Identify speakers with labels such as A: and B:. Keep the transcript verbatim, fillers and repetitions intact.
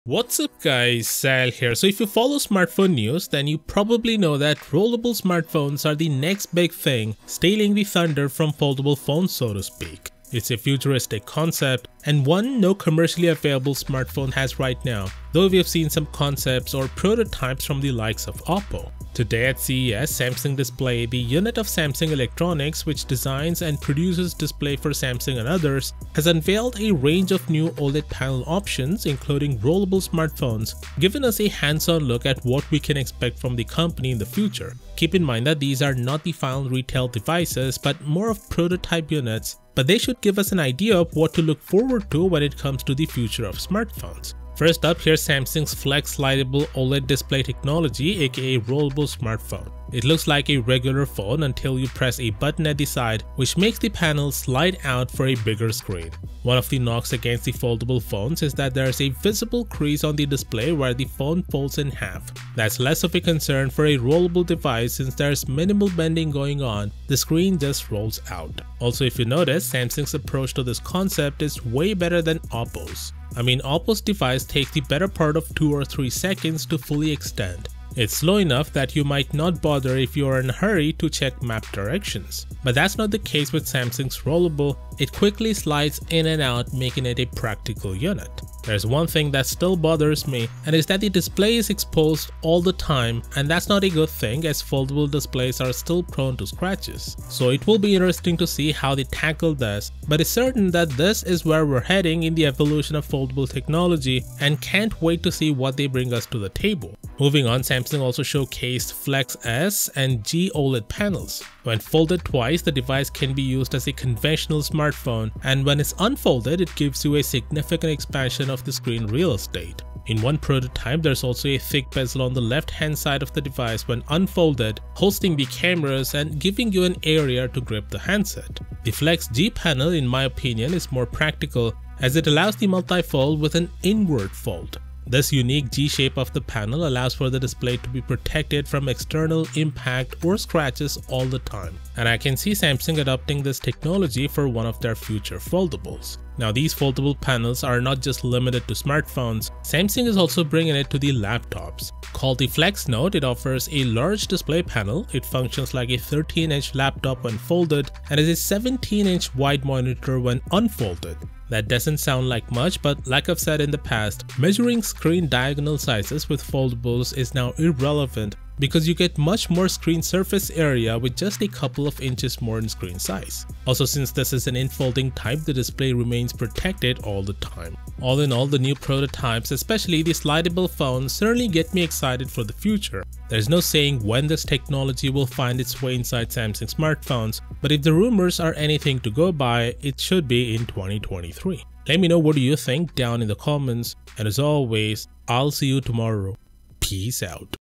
A: What's up guys, Sal here. So if you follow smartphone news, then you probably know that rollable smartphones are the next big thing, stealing the thunder from foldable phones, so to speak. It's a futuristic concept and one no commercially available smartphone has right now, though we have seen some concepts or prototypes from the likes of Oppo. Today at C E S, Samsung Display, the unit of Samsung Electronics which designs and produces display for Samsung and others, has unveiled a range of new OLED panel options including rollable smartphones, giving us a hands-on look at what we can expect from the company in the future. Keep in mind that these are not the final retail devices but more of prototype units, but they should give us an idea of what to look forward to when it comes to the future of smartphones. First up, here's Samsung's Flex Slidable OLED display technology, aka rollable smartphone. It looks like a regular phone until you press a button at the side which makes the panel slide out for a bigger screen. One of the knocks against the foldable phones is that there is a visible crease on the display where the phone folds in half. That's less of a concern for a rollable device since there's minimal bending going on, the screen just rolls out. Also, if you notice, Samsung's approach to this concept is way better than Oppo's. I mean, Oppo's device takes the better part of two or three seconds to fully extend. It's slow enough that you might not bother if you are in a hurry to check map directions. But that's not the case with Samsung's rollable. It quickly slides in and out, making it a practical unit. There's one thing that still bothers me, and is that the display is exposed all the time, and that's not a good thing as foldable displays are still prone to scratches. So it will be interesting to see how they tackle this, but it's certain that this is where we're heading in the evolution of foldable technology and can't wait to see what they bring us to the table. Moving on, Samsung also showcased Flex S and G OLED panels. When folded twice, the device can be used as a conventional smartphone, and when it's unfolded, it gives you a significant expansion of the screen real estate. In one prototype, there's also a thick bezel on the left-hand side of the device when unfolded, hosting the cameras and giving you an area to grip the handset. The Flex G panel, in my opinion, is more practical as it allows the multi-fold with an inward fold. This unique G shape of the panel allows for the display to be protected from external impact or scratches all the time, and I can see Samsung adopting this technology for one of their future foldables. Now, these foldable panels are not just limited to smartphones. Samsung is also bringing it to the laptops. Called the Flex Note, it offers a large display panel. It functions like a thirteen inch laptop when folded and is a seventeen inch wide monitor when unfolded. That doesn't sound like much, but like I've said in the past, measuring screen diagonal sizes with foldables is now irrelevant because you get much more screen surface area with just a couple of inches more in screen size. Also, since this is an infolding type, the display remains protected all the time. All in all, the new prototypes, especially the slidable phones, certainly get me excited for the future. There's no saying when this technology will find its way inside Samsung smartphones, but if the rumors are anything to go by, it should be in twenty twenty-three. Let me know what do you think down in the comments, and as always, I'll see you tomorrow. Peace out.